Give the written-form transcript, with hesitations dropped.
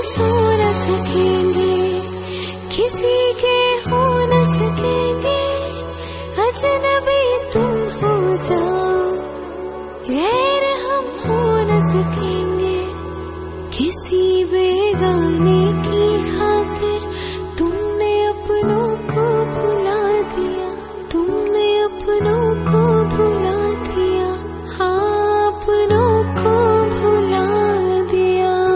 सो न सकेंगे, किसी के हो न सकेंगे, अजनबी तुम हो जाओ, गैर हम हो न सकेंगे किसी बेगाने की।